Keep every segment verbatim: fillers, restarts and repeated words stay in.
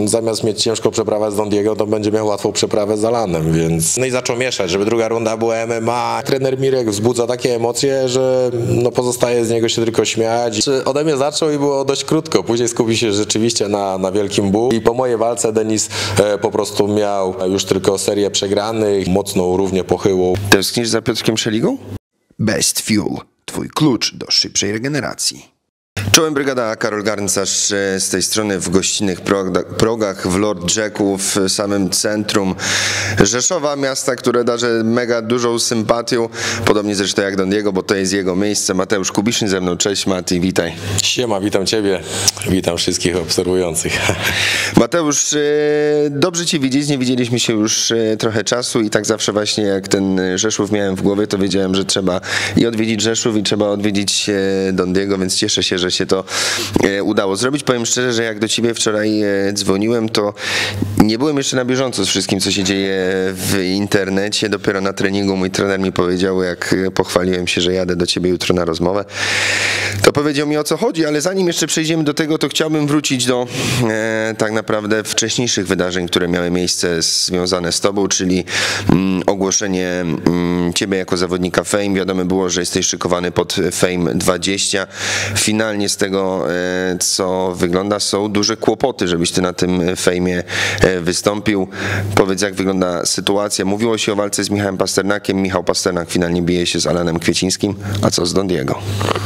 zamiast mieć ciężką przeprawę z Don Diego, to będzie miał łatwą przeprawę z Alanem, więc... No i zaczął mieszać, żeby druga runda była M M A. Trener Mirek wzbudza takie emocje, że no pozostaje z niego się tylko śmiać. Ode mnie zaczął i było dość krótko. Później skupił się rzeczywiście na, na wielkim bu. I po mojej walce Denis e, po prostu miał już tylko serię przegranych, mocną, równie pochyłą. Tęsknisz za Piotrkiem Szeligą? Best Fuel. Twój klucz do szybszej regeneracji. Czołem brygada, Karol Garncarz z tej strony w gościnnych progach w Lord Jacku, w samym centrum Rzeszowa, miasta, które darzę mega dużą sympatią, podobnie zresztą jak Don Diego, bo to jest jego miejsce. Mateusz Kubiszyn ze mną, cześć Mati, witaj. Siema, witam Ciebie, witam wszystkich obserwujących. Mateusz, dobrze Cię widzieć, nie widzieliśmy się już trochę czasu i tak zawsze właśnie jak ten Rzeszów miałem w głowie, to wiedziałem, że trzeba i odwiedzić Rzeszów i trzeba odwiedzić Don Diego, więc cieszę się, że się to udało zrobić. Powiem szczerze, że jak do Ciebie wczoraj dzwoniłem, to nie byłem jeszcze na bieżąco z wszystkim, co się dzieje w internecie. Dopiero na treningu mój trener mi powiedział, jak pochwaliłem się, że jadę do Ciebie jutro na rozmowę, to powiedział mi, o co chodzi, ale zanim jeszcze przejdziemy do tego, to chciałbym wrócić do e, tak naprawdę wcześniejszych wydarzeń, które miały miejsce związane z Tobą, czyli mm, ogłoszenie mm, Ciebie jako zawodnika Fame. Wiadomo było, że jesteś szykowany pod Fame dwadzieścia. Finalnie z tego, co wygląda, są duże kłopoty, żebyś ty na tym fejmie wystąpił. Powiedz, jak wygląda sytuacja. Mówiło się o walce z Michałem Pasternakiem. Michał Pasternak finalnie bije się z Alanem Kwiecińskim. A co z Don Diego?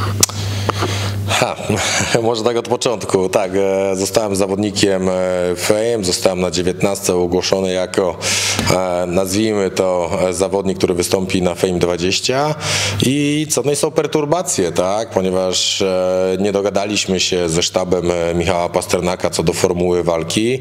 Ha, może tak od początku. Tak, zostałem zawodnikiem Fame, zostałem na dziewiętnastce ogłoszony jako, nazwijmy to, zawodnik, który wystąpi na Fame dwadzieścia i co, no i są perturbacje, tak, ponieważ nie dogadaliśmy się ze sztabem Michała Pasternaka co do formuły walki.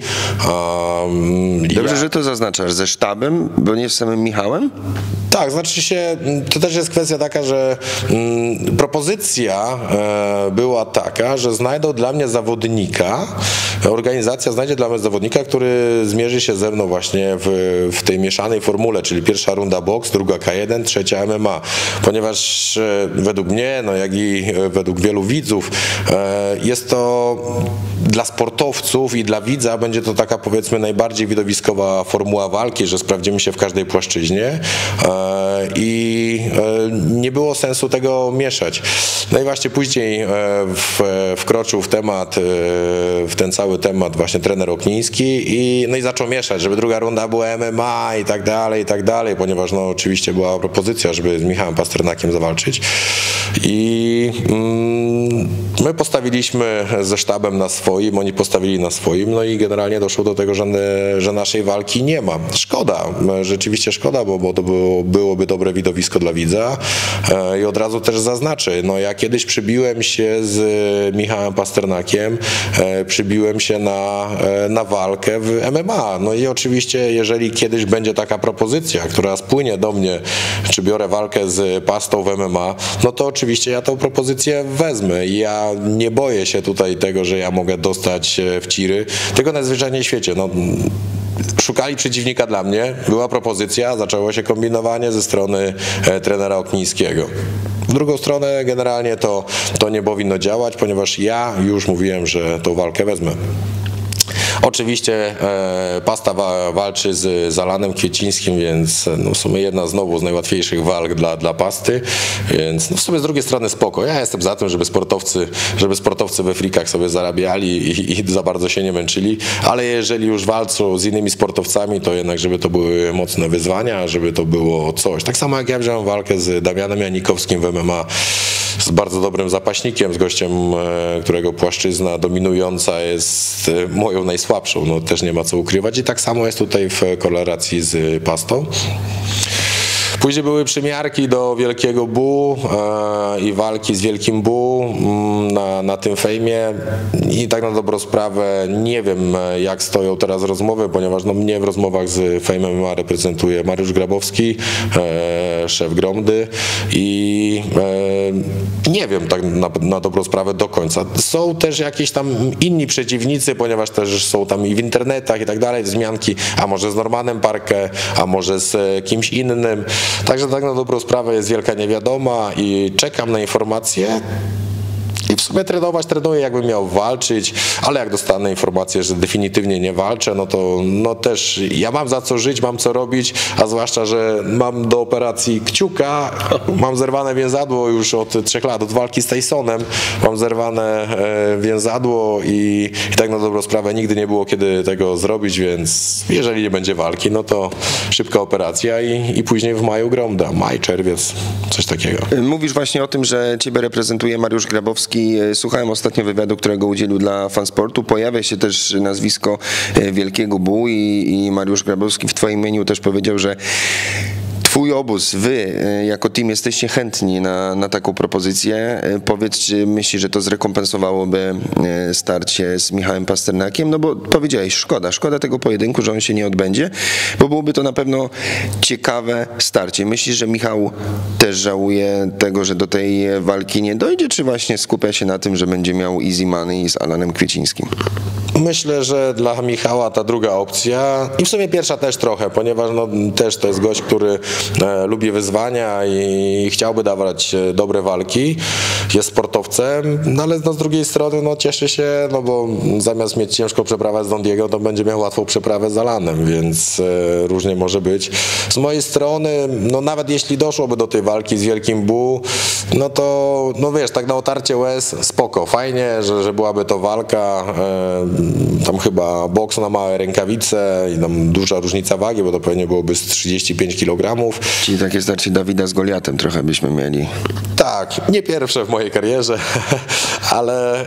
Dobrze, ja... że to zaznaczasz, ze sztabem, bo nie z samym Michałem? Tak, znaczy się, to też jest kwestia taka, że mm, propozycja e, była taka, że znajdą dla mnie zawodnika, organizacja znajdzie dla mnie zawodnika, który zmierzy się ze mną właśnie w, w tej mieszanej formule, czyli pierwsza runda boks, druga K jeden, trzecia M M A, ponieważ e, według mnie, no jak i według wielu widzów, e, jest to dla sportowców i dla widza będzie to taka, powiedzmy, najbardziej widowiskowa formuła walki, że sprawdzimy się w każdej płaszczyźnie i nie było sensu tego mieszać. No i właśnie później w, wkroczył w temat, w ten cały temat właśnie trener Okniński i, no i zaczął mieszać, żeby druga runda była M M A i tak dalej, i tak dalej, ponieważ no oczywiście była propozycja, żeby z Michałem Pasternakiem zawalczyć i mm, my postawiliśmy ze sztabem na swoim, oni postawili na swoim, no i generalnie doszło do tego, że, że naszej walki nie ma. Szkoda, rzeczywiście szkoda, bo, bo to było, byłoby dobre widowisko dla widza i od razu też zaznaczę, no ja kiedyś przybiłem się z Michałem Pasternakiem, przybiłem się na, na walkę w M M A, no i oczywiście jeżeli kiedyś będzie taka propozycja, która spłynie do mnie, czy biorę walkę z Pastą w M M A, no to oczywiście ja tą propozycję wezmę i ja nie boję się tutaj tego, że ja mogę dostać w ciry, tego najzwyczajniej w świecie, no szukali przeciwnika dla mnie, była propozycja, zaczęło się kombinowanie ze strony e, trenera Oknińskiego. W drugą stronę generalnie to, to nie powinno działać, ponieważ ja już mówiłem, że tą walkę wezmę. Oczywiście e, Pasta wa, walczy z, z Alanem Kwiecińskim, więc no, w sumie jedna znowu z najłatwiejszych walk dla, dla Pasty, więc no, w sumie z drugiej strony spoko. Ja jestem za tym, żeby sportowcy, żeby sportowcy we frikach sobie zarabiali i, i za bardzo się nie męczyli, ale jeżeli już walczą z innymi sportowcami, to jednak żeby to były mocne wyzwania, żeby to było coś. Tak samo jak ja wziąłem walkę z Damianem Janikowskim w M M A, z bardzo dobrym zapaśnikiem, z gościem, którego płaszczyzna dominująca jest moją najsłabszą, no też nie ma co ukrywać i tak samo jest tutaj w korelacji z Pastą. Później były przymiarki do Wielkiego Bu e, i walki z Wielkim Bu na, na tym fejmie i tak na dobrą sprawę nie wiem, jak stoją teraz rozmowy, ponieważ no, mnie w rozmowach z Fame M M A reprezentuje Mariusz Grabowski, e, szef Gromdy i e, nie wiem tak na, na dobrą sprawę do końca. Są też jakieś tam inni przeciwnicy, ponieważ też są tam i w internetach i tak dalej wzmianki, a może z Normanem Parke, a może z kimś innym. Także tak na dobrą sprawę jest wielka niewiadoma i czekam na informacje. I w sumie trenować trenuję, jakbym miał walczyć, ale jak dostanę informację, że definitywnie nie walczę, no to no też ja mam za co żyć, mam co robić, a zwłaszcza, że mam do operacji kciuka, mam zerwane więzadło już od trzech lat, od walki z Tysonem, mam zerwane więzadło i, i tak na dobrą sprawę nigdy nie było kiedy tego zrobić, więc jeżeli nie będzie walki, no to szybka operacja i, i później w maju Gromda, maj, czerwiec, coś takiego. Mówisz właśnie o tym, że ciebie reprezentuje Mariusz Grabowski. Słuchałem ostatnio wywiadu, którego udzielił dla Fansportu. Pojawia się też nazwisko Wielkiego Bu i, i Mariusz Grabowski w twoim imieniu też powiedział, że twój obóz, wy jako team jesteście chętni na, na taką propozycję. Powiedz, czy myślisz, że to zrekompensowałoby starcie z Michałem Pasternakiem? No bo powiedziałeś, szkoda, szkoda tego pojedynku, że on się nie odbędzie, bo byłoby to na pewno ciekawe starcie. Myślisz, że Michał też żałuje tego, że do tej walki nie dojdzie, czy właśnie skupia się na tym, że będzie miał easy money z Alanem Kwiecińskim? Myślę, że dla Michała ta druga opcja i w sumie pierwsza też trochę, ponieważ no, też to jest gość, który e, lubi wyzwania i chciałby dawać dobre walki, jest sportowcem, no ale no, z drugiej strony no, cieszy się, no bo zamiast mieć ciężką przeprawę z Don Diego, to będzie miał łatwą przeprawę z Alanem, więc e, różnie może być. Z mojej strony, no nawet jeśli doszłoby do tej walki z Wielkim Bu, no to, no wiesz, tak na otarcie łez, spoko, fajnie, że, że byłaby to walka, e, tam chyba boks na małe rękawice i tam duża różnica wagi, bo to pewnie byłoby z trzydzieści pięć kilogramów. Czyli takie starcie Dawida z Goliatem trochę byśmy mieli. Tak, nie pierwsze w mojej karierze, ale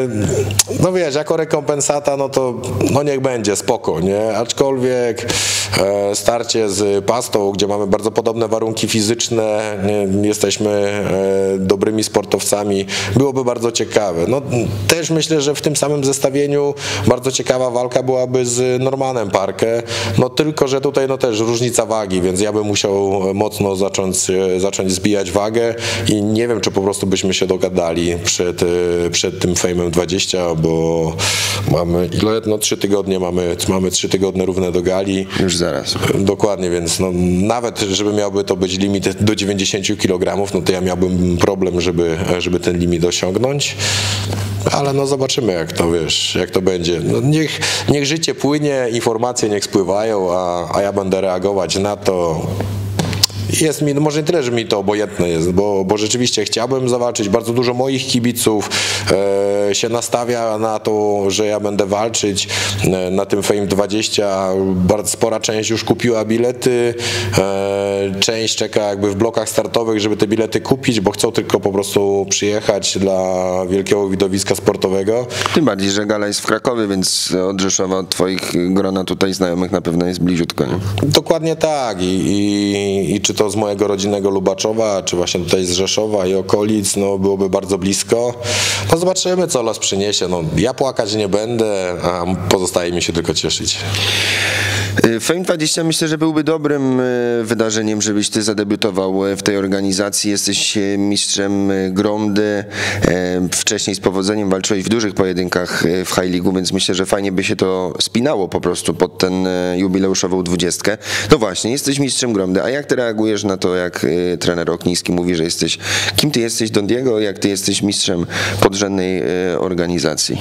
no wiesz, jako rekompensata, no to no niech będzie, spoko, nie? Aczkolwiek starcie z Pastą, gdzie mamy bardzo podobne warunki fizyczne, jesteśmy dobrymi sportowcami, byłoby bardzo ciekawe. No też myślę, że w tym samym zestawieniu bardzo ciekawa walka byłaby z Normanem Parke, no tylko, że tutaj no też różnica wagi, więc ja bym musiał mocno zacząć, zacząć zbijać wagę i nie wiem, czy po prostu byśmy się dogadali przed, przed tym Fejmem dwadzieścia, bo mamy ile? No trzy tygodnie mamy, mamy trzy tygodnie równe do gali. Już zaraz. Dokładnie, więc no, nawet żeby miałby to być limit do dziewięćdziesięciu kilogramów, no to ja miałbym problem, żeby, żeby ten limit osiągnąć. Ale no zobaczymy, jak to wiesz, jak to będzie. No niech, niech życie płynie, informacje niech spływają, a, a ja będę reagować na to. Jest mi, może nie tyle, że mi to obojętne jest, bo, bo rzeczywiście chciałbym zawalczyć. Bardzo dużo moich kibiców e, się nastawia na to, że ja będę walczyć e, na tym Fame dwadzieścia. Bardzo spora część już kupiła bilety. E, część czeka jakby w blokach startowych, żeby te bilety kupić, bo chcą tylko po prostu przyjechać dla wielkiego widowiska sportowego. Tym bardziej, że gala jest w Krakowie, więc od Rzeszowa, od twoich grona tutaj znajomych na pewno jest bliziutko. Nie? Dokładnie tak. I, i, i czy to z mojego rodzinnego Lubaczowa, czy właśnie tutaj z Rzeszowa i okolic, no byłoby bardzo blisko. No zobaczymy, co los przyniesie. No, ja płakać nie będę, a pozostaje mi się tylko cieszyć. Fame dwadzieścia myślę, że byłby dobrym wydarzeniem, żebyś ty zadebiutował w tej organizacji. Jesteś mistrzem Gromdy. Wcześniej z powodzeniem walczyłeś w dużych pojedynkach w High League'u, więc myślę, że fajnie by się to spinało po prostu pod ten jubileuszową dwudziestkę. No właśnie, jesteś mistrzem Gromdy, a jak ty reagujesz na to, jak trener Okniński mówi, że jesteś, kim ty jesteś, Don Diego, jak ty jesteś mistrzem podrzędnej organizacji?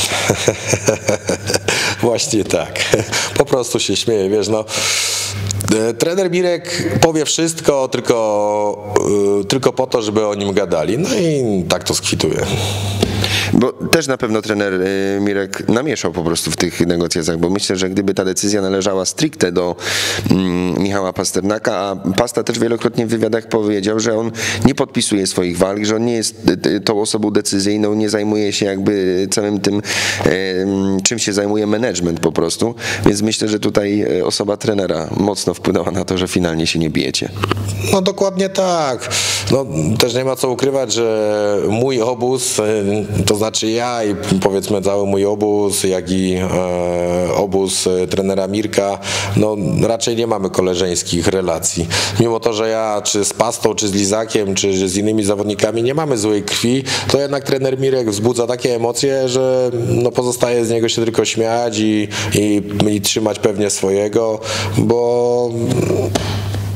Właśnie tak. Po prostu się śmieję, wiesz, no. Trener Mirek powie wszystko, tylko, tylko po to, żeby o nim gadali. No i tak to skwituje. Bo też na pewno trener Mirek namieszał po prostu w tych negocjacjach, bo myślę, że gdyby ta decyzja należała stricte do mm, Michała Pasternaka, a Pasta też wielokrotnie w wywiadach powiedział, że on nie podpisuje swoich walk, że on nie jest tą osobą decyzyjną, nie zajmuje się jakby całym tym, e, czym się zajmuje management po prostu, więc myślę, że tutaj osoba trenera mocno wpłynęła na to, że finalnie się nie bijecie. No dokładnie tak. No, też nie ma co ukrywać, że mój obóz, to znaczy ja i powiedzmy cały mój obóz, jak i e, obóz trenera Mirka, no raczej nie mamy koleżeńskich relacji. Mimo to, że ja czy z Pastą, czy z Lizakiem, czy z innymi zawodnikami nie mamy złej krwi, to jednak trener Mirek wzbudza takie emocje, że no, pozostaje z niego się tylko śmiać i, i, i trzymać pewnie swojego, bo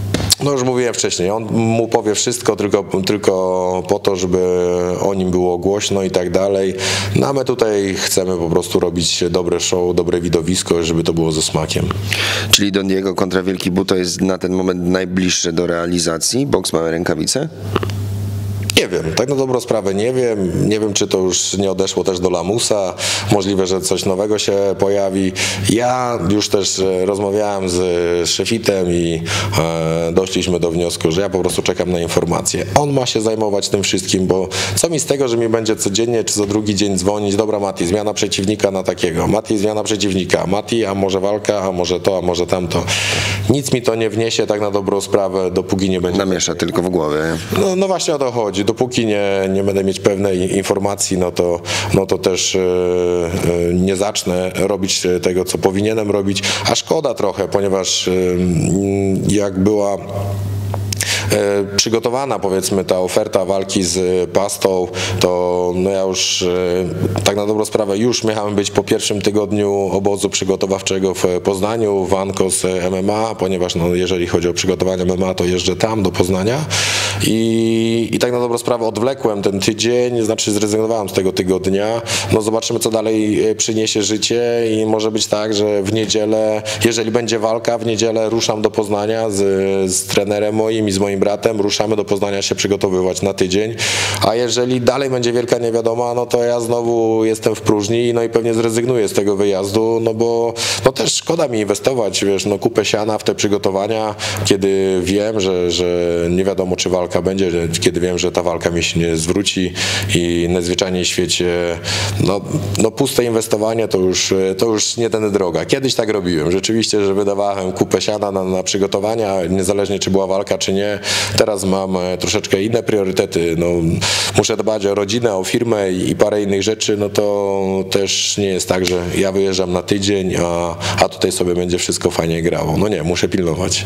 No już mówiłem wcześniej, on mu powie wszystko tylko, tylko po to, żeby o nim było głośno i tak dalej. No a my tutaj chcemy po prostu robić dobre show, dobre widowisko, żeby to było ze smakiem. Czyli Don Diego kontra Wielki Buto jest na ten moment najbliższe do realizacji? Boks Małe Rękawice? Nie wiem, tak na dobrą sprawę nie wiem. Nie wiem, czy to już nie odeszło też do lamusa. Możliwe, że coś nowego się pojawi. Ja już też rozmawiałem z szefitem i e, doszliśmy do wniosku, że ja po prostu czekam na informacje. On ma się zajmować tym wszystkim, bo co mi z tego, że mi będzie codziennie czy co drugi dzień dzwonić, dobra Mati, zmiana przeciwnika na takiego, Mati, zmiana przeciwnika, Mati, a może walka, a może to, a może tamto. Nic mi to nie wniesie tak na dobrą sprawę, dopóki nie będzie... Namiesza tylko w głowie. No, no właśnie o to chodzi. Dopóki nie, nie będę mieć pewnej informacji, no to, no to też yy, nie zacznę robić tego, co powinienem robić, a szkoda trochę, ponieważ yy, jak była przygotowana, powiedzmy, ta oferta walki z Pastą, to no ja już tak na dobrą sprawę już miałem być po pierwszym tygodniu obozu przygotowawczego w Poznaniu, w Ankos M M A, ponieważ no, jeżeli chodzi o przygotowanie M M A, to jeżdżę tam do Poznania i, i tak na dobrą sprawę odwlekłem ten tydzień, znaczy zrezygnowałem z tego tygodnia. No zobaczymy, co dalej przyniesie życie i może być tak, że w niedzielę, jeżeli będzie walka, w niedzielę ruszam do Poznania z, z trenerem moim i z moim bratem, ruszamy do Poznania się przygotowywać na tydzień, a jeżeli dalej będzie wielka niewiadoma, no to ja znowu jestem w próżni, no i pewnie zrezygnuję z tego wyjazdu, no bo no też szkoda mi inwestować, wiesz, no kupę siana w te przygotowania, kiedy wiem, że, że nie wiadomo, czy walka będzie, kiedy wiem, że ta walka mi się nie zwróci i najzwyczajniej w świecie, no, no puste inwestowanie to już, to już nie tędy droga. Kiedyś tak robiłem, rzeczywiście, że wydawałem kupę siana na, na przygotowania, niezależnie czy była walka, czy nie. Teraz mam troszeczkę inne priorytety, no, muszę dbać o rodzinę, o firmę i, i parę innych rzeczy, no to też nie jest tak, że ja wyjeżdżam na tydzień, a, a tutaj sobie będzie wszystko fajnie grało. No nie, muszę pilnować.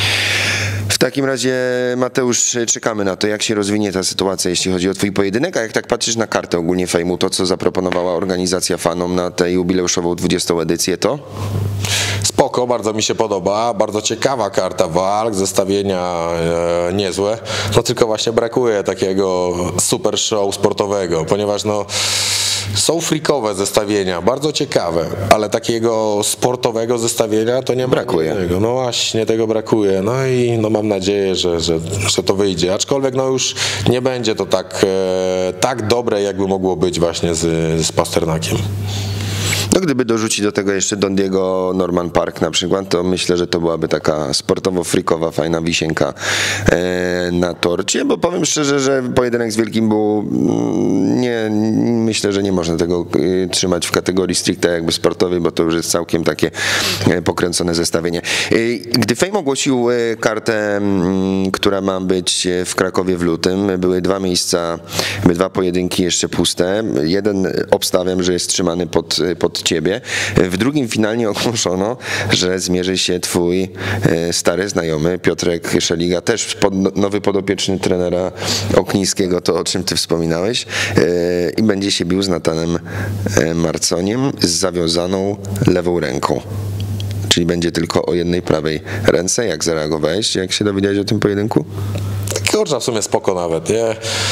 W takim razie, Mateusz, czekamy na to, jak się rozwinie ta sytuacja, jeśli chodzi o twój pojedynek, a jak tak patrzysz na kartę ogólnie Fejmu, to co zaproponowała organizacja fanom na tę jubileuszową dwudziestą edycję, to? Spoko, bardzo mi się podoba, bardzo ciekawa karta walk, zestawienia e, niezłe, no tylko właśnie brakuje takiego super show sportowego, ponieważ no są freakowe zestawienia, bardzo ciekawe, ale takiego sportowego zestawienia to nie brakuje. Tego. No właśnie, tego brakuje. No i no mam nadzieję, że, że, że to wyjdzie. Aczkolwiek no już nie będzie to tak, e, tak dobre, jakby mogło być właśnie z, z Pasternakiem. No gdyby dorzucić do tego jeszcze Don Diego Norman Park na przykład, to myślę, że to byłaby taka sportowo-frikowa, fajna wisienka e, na torcie, bo powiem szczerze, że pojedynek z Wielkim był, nie, myślę, że nie można tego e, trzymać w kategorii stricte jakby sportowej, bo to już jest całkiem takie e, pokręcone zestawienie. E, gdy Fame ogłosił e, kartę, m, która ma być w Krakowie w lutym, były dwa miejsca, były dwa pojedynki jeszcze puste. Jeden obstawiam, że jest trzymany pod, pod ciebie. W drugim finalnie ogłoszono, że zmierzy się twój stary znajomy Piotrek Szeliga, też pod, nowy podopieczny trenera Oknińskiego, to o czym ty wspominałeś, i będzie się bił z Natanem Marconiem z zawiązaną lewą ręką. Czyli będzie tylko o jednej prawej ręce. Jak zareagowałeś, jak się dowiedziałeś o tym pojedynku? Kurczę, w sumie spoko nawet, nie?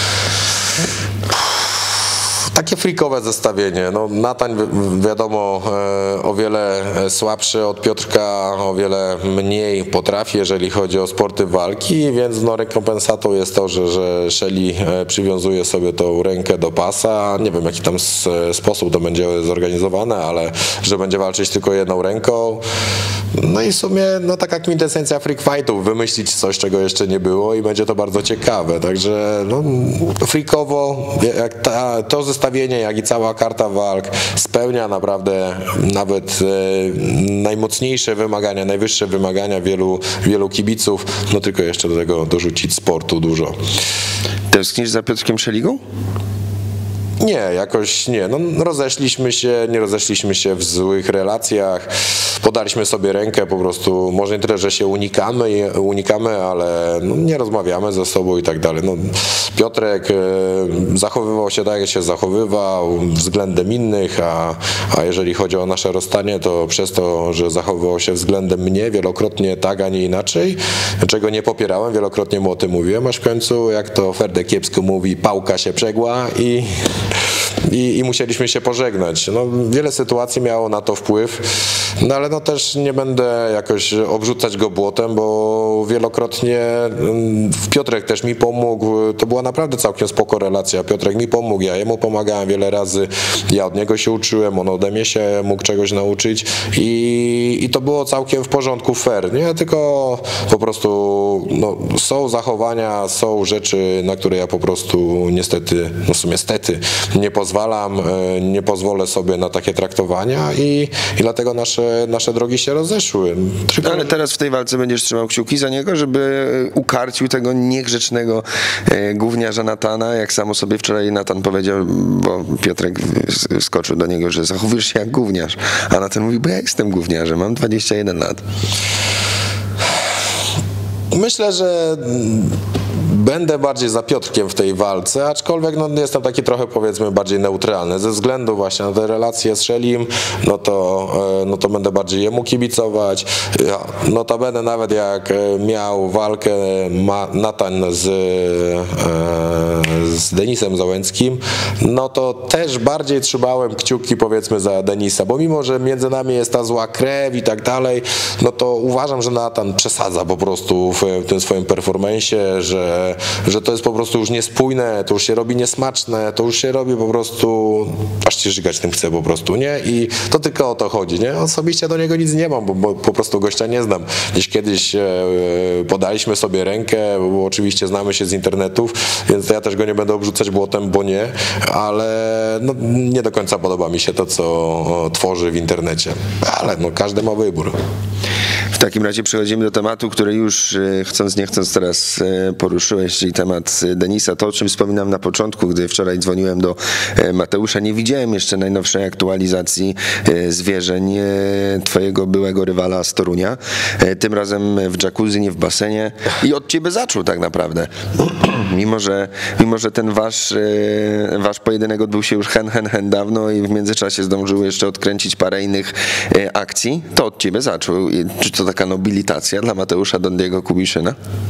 Takie freakowe zestawienie. No, Natań wi wiadomo e, o wiele słabszy od Piotrka, o wiele mniej potrafi, jeżeli chodzi o sporty walki, więc no, rekompensatą jest to, że, że Szeli przywiązuje sobie tą rękę do pasa. Nie wiem, jaki tam sposób to będzie zorganizowane, ale że będzie walczyć tylko jedną ręką. No i w sumie no, taka kwintesencja freak fightów, wymyślić coś, czego jeszcze nie było i będzie to bardzo ciekawe. Także no, freakowo, jak ta, to zestawienie, jak i cała karta walk spełnia naprawdę nawet e, najmocniejsze wymagania, najwyższe wymagania wielu, wielu kibiców, no tylko jeszcze do tego dorzucić sportu dużo. Tęsknisz za Piotrkiem Szeligą? Nie, jakoś nie. No, rozeszliśmy się, nie rozeszliśmy się w złych relacjach. podaliśmy sobie rękę, po prostu może nie tyle, że się unikamy, unikamy, ale no, nie rozmawiamy ze sobą i tak dalej. No, Piotrek zachowywał się tak, jak się zachowywał względem innych, a, a jeżeli chodzi o nasze rozstanie, to przez to, że zachowywał się względem mnie wielokrotnie tak, a nie inaczej, czego nie popierałem, wielokrotnie mu o tym mówiłem, aż w końcu, jak to Ferdek kiepsko mówi, pałka się przegła i I, i musieliśmy się pożegnać. No, wiele sytuacji miało na to wpływ, no ale no też nie będę jakoś obrzucać go błotem, bo wielokrotnie Piotrek też mi pomógł. To była naprawdę całkiem spoko relacja. Piotrek mi pomógł, ja jemu pomagałem wiele razy, ja od niego się uczyłem, on ode mnie się mógł czegoś nauczyć i, i to było całkiem w porządku, fair, nie? Tylko po prostu no, są zachowania, są rzeczy, na które ja po prostu niestety, no w sumie stety, nie pozwalam, nie pozwolę sobie na takie traktowania i, i dlatego nasze, nasze drogi się rozeszły. Tylko... Ale teraz w tej walce będziesz trzymał kciuki za niego, żeby ukarcił tego niegrzecznego gówniarza Natana, jak sam o sobie wczoraj Natan powiedział, bo Piotrek skoczył do niego, że zachowujesz się jak gówniarz, a Natan mówi, bo ja jestem gówniarzem, mam dwadzieścia jeden lat. Myślę, że będę bardziej za Piotrkiem w tej walce, aczkolwiek no, jestem taki trochę, powiedzmy, bardziej neutralny. Ze względu właśnie na te relacje z Szelim, no to, no to będę bardziej jemu kibicować. Notabene nawet jak miał walkę Natan z, z Denisem Załęckim, no to też bardziej trzymałem kciuki, powiedzmy, za Denisa, bo mimo, że między nami jest ta zła krew i tak dalej, no to uważam, że Natan przesadza po prostu w tym swoim performance'ie, że że to jest po prostu już niespójne, to już się robi niesmaczne, to już się robi po prostu, aż się żygać tym chce po prostu, nie? I to tylko o to chodzi, nie? Osobiście do niego nic nie mam, bo, bo po prostu gościa nie znam. Gdzieś kiedyś e, podaliśmy sobie rękę, bo oczywiście znamy się z internetów, więc ja też go nie będę obrzucać błotem, bo nie, ale no, nie do końca podoba mi się to, co tworzy w internecie, ale no, każdy ma wybór. W takim razie przechodzimy do tematu, który już chcąc nie chcąc teraz poruszyłeś, czyli temat Denisa. To, o czym wspominam na początku, gdy wczoraj dzwoniłem do Mateusza, nie widziałem jeszcze najnowszej aktualizacji zwierzeń twojego byłego rywala z Torunia. Tym razem w jacuzzi, nie w basenie i od ciebie zaczął tak naprawdę. Mimo, że, mimo, że ten wasz, wasz pojedynek odbył się już hen, hen, hen dawno i w międzyczasie zdążył jeszcze odkręcić parę innych akcji, to od ciebie zaczął. Czy to taka nobilitacja dla Mateusza Dondiego Kubiszyna?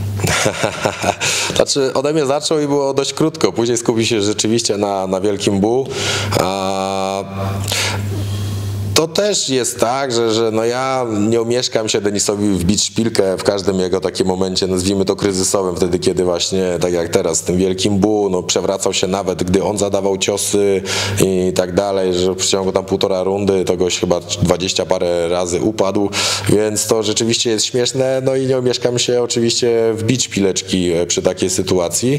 Znaczy ode mnie zaczął i było dość krótko. Później skupił się rzeczywiście na, na Wielkim Bu. A... To też jest tak, że, że no ja nie omieszkam się Denisowi wbić szpilkę w każdym jego takim momencie, nazwijmy to kryzysowym, wtedy kiedy właśnie, tak jak teraz, z tym Wielkim Bu, no przewracał się nawet, gdy on zadawał ciosy i tak dalej, że w przeciągu tam półtora rundy to goś chyba dwadzieścia parę razy upadł, więc to rzeczywiście jest śmieszne, no i nie omieszkam się oczywiście wbić szpileczki przy takiej sytuacji.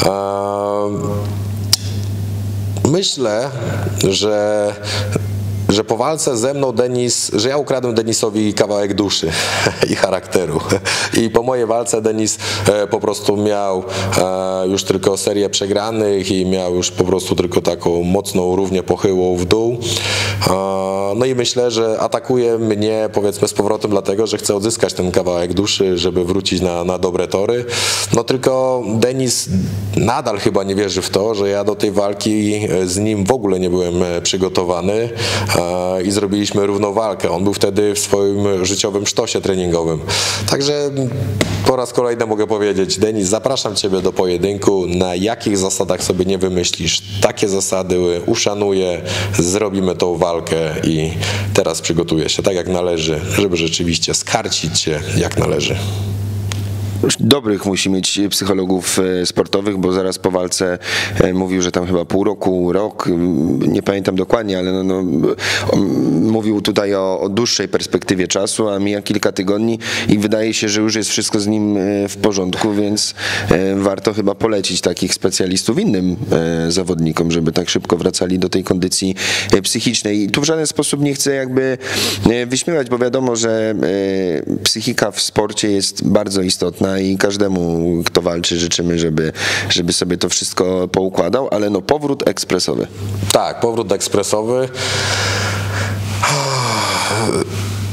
Myślę, że że po walce ze mną Denis, że ja ukradłem Denisowi kawałek duszy i charakteru. I po mojej walce Denis po prostu miał już tylko serię przegranych i miał już po prostu tylko taką mocną, równie pochyłą w dół. No i myślę, że atakuje mnie, powiedzmy, z powrotem dlatego, że chce odzyskać ten kawałek duszy, żeby wrócić na, na dobre tory. No tylko Denis nadal chyba nie wierzy w to, że ja do tej walki z nim w ogóle nie byłem przygotowany i zrobiliśmy równą walkę. On był wtedy w swoim życiowym sztosie treningowym. Także po raz kolejny mogę powiedzieć, Denis, zapraszam ciebie do pojedynku, na jakich zasadach sobie nie wymyślisz. Takie zasady uszanuję, zrobimy tą walkę i teraz przygotuję się tak jak należy, żeby rzeczywiście skarcić cię jak należy. Dobrych musi mieć psychologów sportowych, bo zaraz po walce mówił, że tam chyba pół roku, rok, nie pamiętam dokładnie, ale no, no, mówił tutaj o, o dłuższej perspektywie czasu, a mija kilka tygodni i wydaje się, że już jest wszystko z nim w porządku, więc warto chyba polecić takich specjalistów innym zawodnikom, żeby tak szybko wracali do tej kondycji psychicznej. I tu w żaden sposób nie chcę jakby wyśmiewać, bo wiadomo, że psychika w sporcie jest bardzo istotna i każdemu, kto walczy, życzymy, żeby, żeby sobie to wszystko poukładał, ale no powrót ekspresowy. Tak, powrót ekspresowy.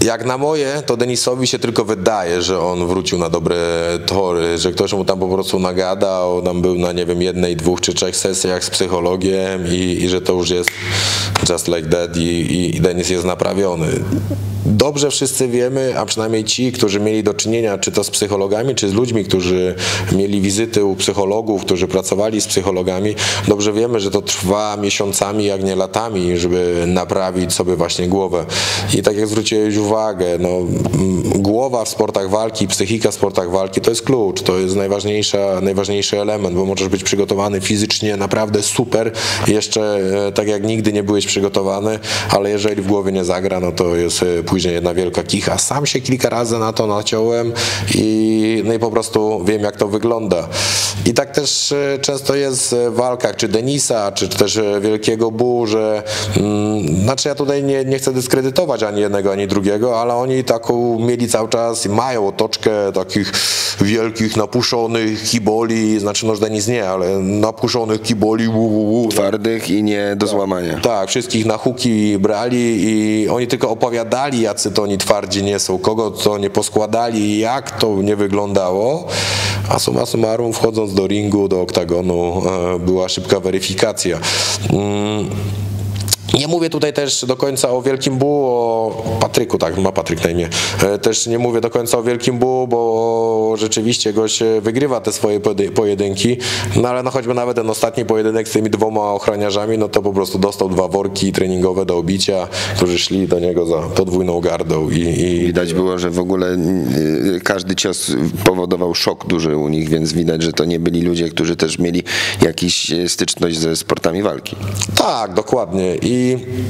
Jak na moje, to Denisowi się tylko wydaje, że on wrócił na dobre tory, że ktoś mu tam po prostu nagadał, tam był na nie wiem jednej, dwóch czy trzech sesjach z psychologiem i, i że to już jest just like that i, i Denis jest naprawiony. Dobrze wszyscy wiemy, a przynajmniej ci, którzy mieli do czynienia czy to z psychologami, czy z ludźmi, którzy mieli wizyty u psychologów, którzy pracowali z psychologami, dobrze wiemy, że to trwa miesiącami, jak nie latami, żeby naprawić sobie właśnie głowę. I tak jak zwróciłeś uwagę, no, głowa w sportach walki, psychika w sportach walki to jest klucz, to jest najważniejsza, najważniejszy element, bo możesz być przygotowany fizycznie naprawdę super, jeszcze tak jak nigdy nie byłeś przygotowany, ale jeżeli w głowie nie zagra, no to jest później jedna wielka kicha. Sam się kilka razy na to naciąłem i, no i po prostu wiem, jak to wygląda. I tak też często jest w walkach, czy Denisa, czy też Wielkiego Bu, że mm, znaczy ja tutaj nie, nie chcę dyskredytować ani jednego, ani drugiego, ale oni taką mieli cały czas, mają otoczkę takich wielkich, napuszonych kiboli, znaczy no Denis nie, ale napuszonych kiboli, wu, wu, wu. Twardych i nie do złamania. Tak, wszystkich na huki brali i oni tylko opowiadali, jacy to oni twardzi nie są, kogo to nie poskładali, jak to nie wyglądało, a summa summarum wchodząc do ringu, do oktagonu była szybka weryfikacja. Mm. Nie mówię tutaj też do końca o Wielkim Bu, o Patryku, tak, ma Patryk na imię. Też nie mówię do końca o Wielkim Bu, bo rzeczywiście gość wygrywa te swoje pojedynki, no ale no choćby nawet ten ostatni pojedynek z tymi dwoma ochroniarzami, no to po prostu dostał dwa worki treningowe do obicia, którzy szli do niego za podwójną gardą. I, i... Widać było, że w ogóle każdy cios powodował szok duży u nich, więc widać, że to nie byli ludzie, którzy też mieli jakąś styczność ze sportami walki. Tak, dokładnie. I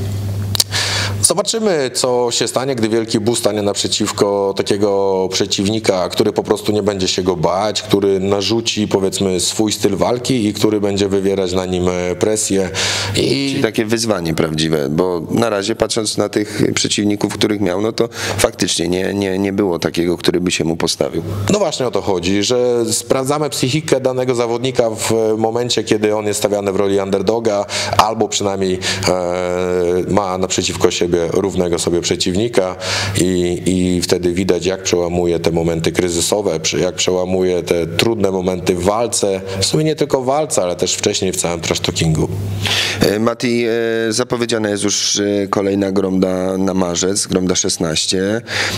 zobaczymy, co się stanie, gdy Wielki Bu stanie naprzeciwko takiego przeciwnika, który po prostu nie będzie się go bać, który narzuci, powiedzmy, swój styl walki i który będzie wywierać na nim presję. I... Czyli takie wyzwanie prawdziwe, bo na razie patrząc na tych przeciwników, których miał, no to faktycznie nie, nie, nie było takiego, który by się mu postawił. No właśnie o to chodzi, że sprawdzamy psychikę danego zawodnika w momencie, kiedy on jest stawiany w roli underdoga, albo przynajmniej e, ma naprzeciwko siebie równego sobie przeciwnika i, i wtedy widać, jak przełamuje te momenty kryzysowe, jak przełamuje te trudne momenty w walce, w sumie nie tylko w walce, ale też wcześniej w całym trash talkingu. Mati, zapowiedziana jest już kolejna Gromda na marzec, Gromda szesnaście.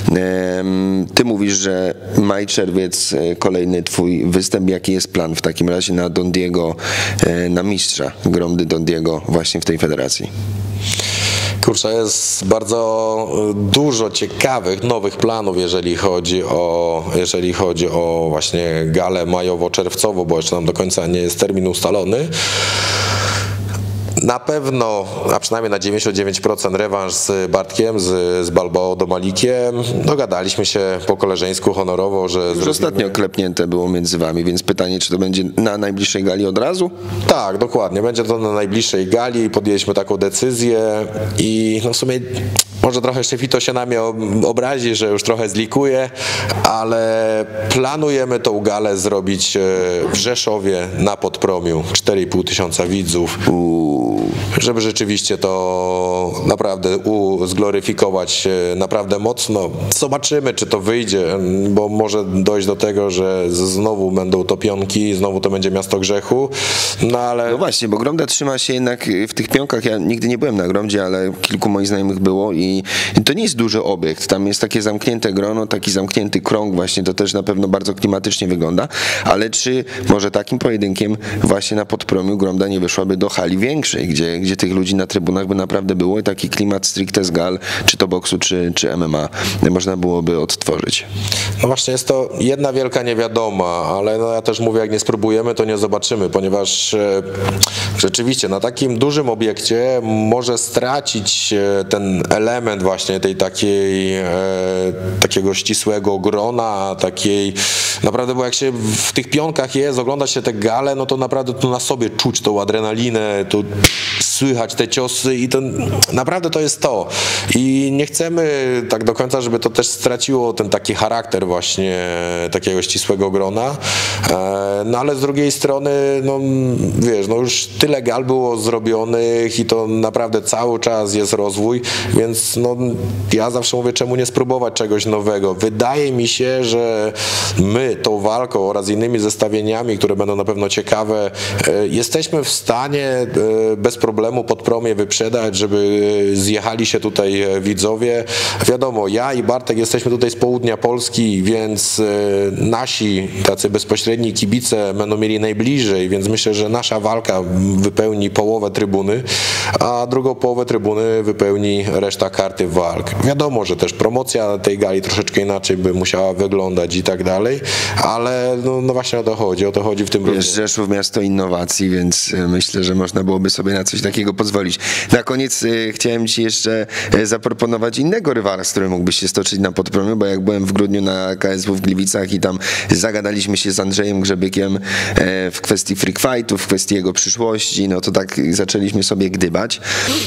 Ty mówisz, że maj, czerwiec, kolejny twój występ. Jaki jest plan w takim razie na Don Diego, na mistrza Gromdy Don Diego właśnie w tej federacji? Kurczę, jest bardzo dużo ciekawych, nowych planów, jeżeli chodzi o, jeżeli chodzi o właśnie galę majowo-czerwcową, bo jeszcze nam do końca nie jest termin ustalony. Na pewno, a przynajmniej na dziewięćdziesiąt dziewięć procent rewanż z Bartkiem, z, z Balboą Domalikiem. Dogadaliśmy się po koleżeńsku honorowo, że... Już zrobimy... ostatnio klepnięte było między wami, więc pytanie, czy to będzie na najbliższej gali od razu? Tak, dokładnie. Będzie to na najbliższej gali. Podjęliśmy taką decyzję i no w sumie może trochę Szefito się na mnie obrazi, że już trochę zlikuje, ale planujemy tą galę zrobić w Rzeszowie na Podpromiu. cztery i pół tysiąca widzów. Uuu. Żeby rzeczywiście to naprawdę u, zgloryfikować naprawdę mocno. Zobaczymy, czy to wyjdzie, bo może dojść do tego, że znowu będą to pionki, znowu to będzie miasto grzechu, no ale... No właśnie, bo Gromda trzyma się jednak w tych pionkach. Ja nigdy nie byłem na Gromdzie, ale kilku moich znajomych było i to nie jest duży obiekt. Tam jest takie zamknięte grono, taki zamknięty krąg właśnie, to też na pewno bardzo klimatycznie wygląda, ale czy może takim pojedynkiem właśnie na Podpromiu Gromda nie wyszłaby do hali większej, gdzie, gdzie tych ludzi na trybunach by naprawdę było i taki klimat stricte z gal, czy to boksu, czy, czy M M A można byłoby odtworzyć. No właśnie jest to jedna wielka niewiadoma, ale no ja też mówię, jak nie spróbujemy, to nie zobaczymy, ponieważ e, rzeczywiście na takim dużym obiekcie może stracić e, ten element właśnie tej takiej e, takiego ścisłego grona, takiej naprawdę, bo jak się w tych pionkach jest, ogląda się te gale, no to naprawdę tu na sobie czuć tą adrenalinę, tu słychać te ciosy i to naprawdę to jest to. I nie chcemy tak do końca, żeby to też straciło ten taki charakter właśnie takiego ścisłego grona, no ale z drugiej strony, no wiesz, no już tyle gal było zrobionych i to naprawdę cały czas jest rozwój, więc no ja zawsze mówię, czemu nie spróbować czegoś nowego. Wydaje mi się, że my tą walką oraz innymi zestawieniami, które będą na pewno ciekawe, jesteśmy w stanie bez problemu Podpromie wyprzedać, żeby zjechali się tutaj widzowie. Wiadomo, ja i Bartek jesteśmy tutaj z południa Polski, więc nasi tacy bezpośredni kibice będą mieli najbliżej, więc myślę, że nasza walka wypełni połowę trybuny, a drugą połowę trybuny wypełni reszta karty walk. Wiadomo, że też promocja tej gali troszeczkę inaczej by musiała wyglądać i tak dalej, ale no, no właśnie o to chodzi, o to chodzi w tym Wiesz, Rzeszów miasto innowacji, więc myślę, że można byłoby sobie na coś takiego pozwolić. Na koniec y, chciałem Ci jeszcze zaproponować innego rywala, z którym mógłbyś się stoczyć na Podpromie, bo jak byłem w grudniu na K S W w Gliwicach i tam zagadaliśmy się z Andrzejem Grzebykiem e, w kwestii freak fightów, w kwestii jego przyszłości, no to tak zaczęliśmy sobie gdybać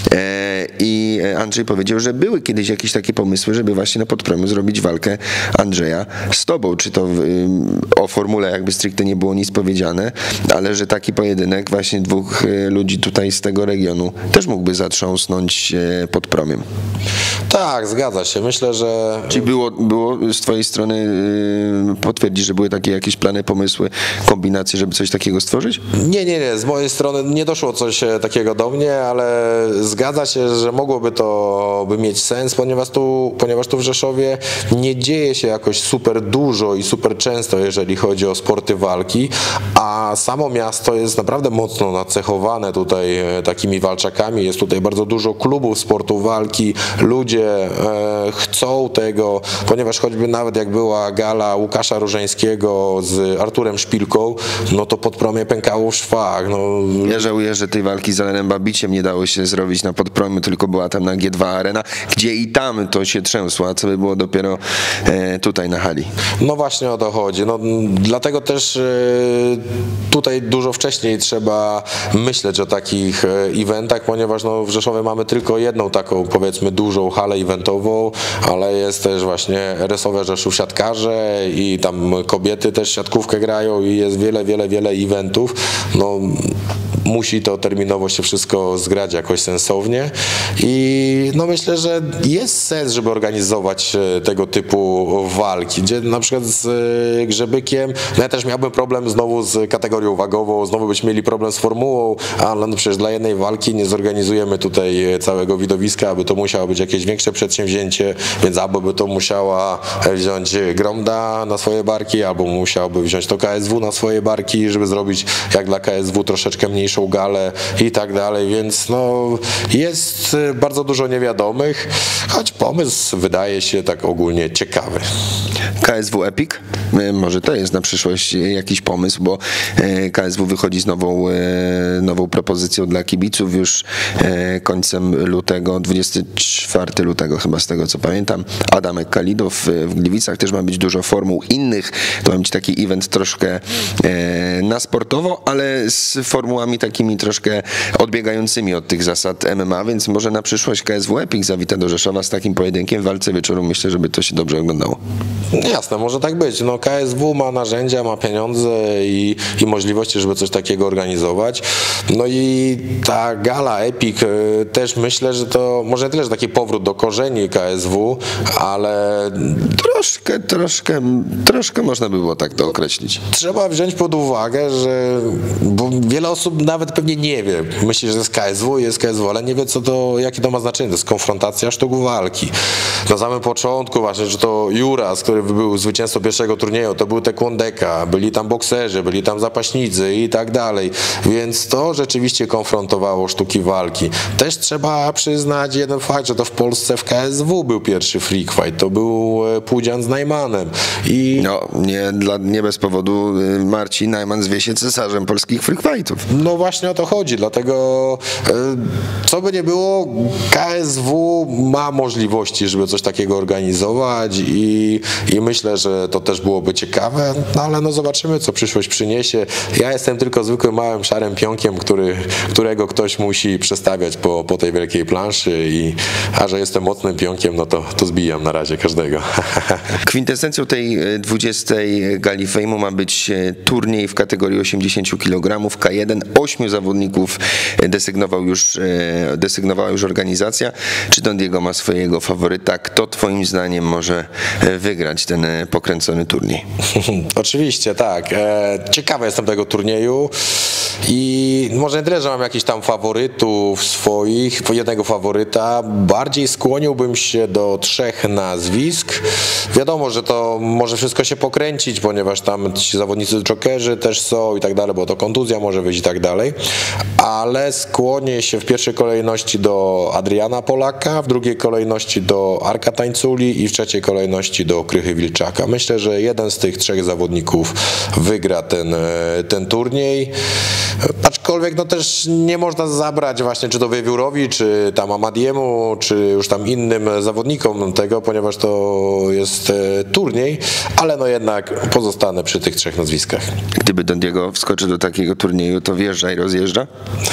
e, i Andrzej powiedział, że były kiedyś jakieś takie pomysły, żeby właśnie na Podpromiu zrobić walkę Andrzeja z Tobą, czy to w, o formule jakby stricte nie było nic powiedziane, ale że taki pojedynek właśnie dwóch ludzi tutaj z tego regionu też mógłby zatrząsnąć Podpromiem. Tak, zgadza się. Myślę, że... Czyli było, było z Twojej strony, yy, potwierdzisz, że były takie jakieś plany, pomysły, kombinacje, żeby coś takiego stworzyć? Nie, nie, nie. Z mojej strony nie doszło coś takiego do mnie, ale zgadza się, że mogłoby to by mieć sens, ponieważ tu, ponieważ tu w Rzeszowie nie dzieje się jakoś super dużo i super często, jeżeli chodzi o sporty walki, a samo miasto jest naprawdę mocno nacechowane tutaj takimi walczakami. Jest tutaj bardzo dużo klubów sportu walki, ludzie e, chcą tego, ponieważ choćby nawet jak była gala Łukasza Różańskiego z Arturem Szpilką, no to Podpromie pękało w szwach. No. Ja żałuję, że tej walki z Alenem Babiciem nie dało się zrobić na Podpromiu, tylko była tam na G dwa Arena, gdzie i tam to się trzęsło, a co by było dopiero e, tutaj na hali. No właśnie o to chodzi. No, dlatego też e, tutaj dużo wcześniej trzeba myśleć o takich e, eventach, ponieważ no, w Rzeszowie mamy tylko jedną taką, powiedzmy, dużą halę eventową, ale jest też właśnie R S owe Rzeszów Siatkarze i tam kobiety też siatkówkę grają i jest wiele, wiele, wiele eventów. No, musi to terminowo się wszystko zgrać jakoś sensownie i no myślę, że jest sens, żeby organizować tego typu walki, gdzie na przykład z Grzebykiem, no ja też miałbym problem znowu z kategorią wagową, znowu byśmy mieli problem z formułą, ale no przecież dla jednej walki nie zorganizujemy tutaj całego widowiska, aby to musiało być jakieś większe przedsięwzięcie, więc albo by to musiała wziąć Gromda na swoje barki, albo musiałby wziąć to K S W na swoje barki, żeby zrobić jak dla K S W troszeczkę mniejszą galę i tak dalej, więc no jest bardzo dużo niewiadomych, choć pomysł wydaje się tak ogólnie ciekawy. K S W Epic? Może to jest na przyszłość jakiś pomysł, bo K S W wychodzi z nową, nową propozycją dla kibiców już końcem lutego, dwudziestego czwartego lutego chyba z tego co pamiętam. Adamek Kalidow w Gliwicach, też ma być dużo formuł innych, to ma być taki event troszkę na sportowo, ale z formułami takimi troszkę odbiegającymi od tych zasad M M A, więc może na przyszłość K S W Epic zawita do Rzeszowa z takim pojedynkiem w walce wieczoru. Myślę, żeby to się dobrze oglądało. Jasne, może tak być. No K S W ma narzędzia, ma pieniądze i, i możliwości, żeby coś takiego organizować. No i ta gala Epic też myślę, że to może nie tyle, że taki powrót do korzeni K S W, ale troszkę, troszkę, troszkę można by było tak to określić. Trzeba wziąć pod uwagę, że bo wiele osób nawet pewnie nie wie. Myśli, że jest K S W, jest K S W, ale nie wie, co to, jakie to ma znaczenie. To jest konfrontacja sztuk walki. Na samym początku właśnie, że to Juras, który był zwycięzcą pierwszego turnieju, to był taekwondeka, byli tam bokserzy, byli tam zapaśnicy i tak dalej. Więc to rzeczywiście konfrontowało sztuki walki. Też trzeba przyznać jeden fakt, że to w Polsce w K S W był pierwszy freak fight. To był Pudzian z Najmanem. I... No, nie, dla, nie bez powodu Marcin Najman zwie się cesarzem polskich freak fightów. No właśnie o to chodzi, dlatego co by nie było, K S W ma możliwości, żeby coś takiego organizować i, i i myślę, że to też byłoby ciekawe, no ale no zobaczymy, co przyszłość przyniesie. Ja jestem tylko zwykłym małym szarym pionkiem, który, którego ktoś musi przestawiać po, po tej wielkiej planszy, i, a że jestem mocnym pionkiem, no to, to zbijam na razie każdego. Kwintesencją tej dwudziestej gali fejmu ma być turniej w kategorii osiemdziesiąt kilogramów K jeden. Ośmiu zawodników desygnował już, desygnowała już organizacja. Czy Don Diego ma swojego faworyta? Kto twoim zdaniem może wygrać ten pokręcony turniej? Oczywiście, tak. Ciekawy jestem tego turnieju i może nie tyle, że mam jakiś tam faworytów swoich, jednego faworyta. Bardziej skłoniłbym się do trzech nazwisk. Wiadomo, że to może wszystko się pokręcić, ponieważ tam ci zawodnicy jokerzy też są i tak dalej, bo to kontuzja może wyjść i tak dalej, ale skłonię się w pierwszej kolejności do Adriana Polaka, w drugiej kolejności do Arka Tańculi i w trzeciej kolejności do Krychy Wilczaka. Myślę, że jeden z tych trzech zawodników wygra ten, ten turniej, aczkolwiek no też nie można zabrać właśnie czy to Wiewiórowi, czy tam Amadiemu, czy już tam innym zawodnikom tego, ponieważ to jest turniej, ale no jednak pozostanę przy tych trzech nazwiskach. Gdyby Don Diego wskoczy do takiego turnieju, to wjeżdża i rozjeżdża?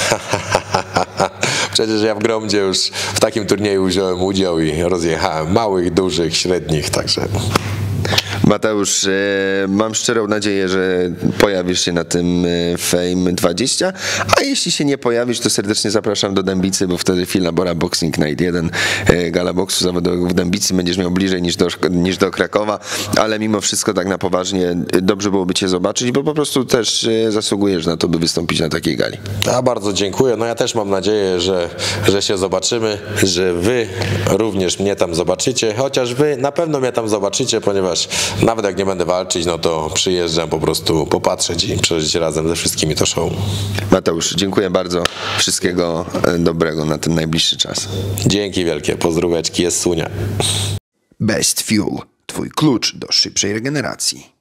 Przecież ja w Gromdzie już w takim turnieju wziąłem udział i rozjechałem małych, dużych, średnich, także... Mateusz, mam szczerą nadzieję, że pojawisz się na tym Fame dwadzieścia, a jeśli się nie pojawisz, to serdecznie zapraszam do Dębicy, bo wtedy Phil Labora Boxing Night jeden, gala boksu zawodowego w Dębicy, będziesz miał bliżej niż do, niż do Krakowa, ale mimo wszystko tak na poważnie dobrze byłoby cię zobaczyć, bo po prostu też zasługujesz na to, by wystąpić na takiej gali. A bardzo dziękuję, no ja też mam nadzieję, że, że się zobaczymy, że wy również mnie tam zobaczycie, chociaż wy na pewno mnie tam zobaczycie, ponieważ nawet jak nie będę walczyć, no to przyjeżdżam po prostu popatrzeć i przeżyć razem ze wszystkimi to show. Mateusz, dziękuję bardzo. Wszystkiego dobrego na ten najbliższy czas. Dzięki wielkie. Pozdróweczki. Jest Sunia. Best Fuel. Twój klucz do szybszej regeneracji.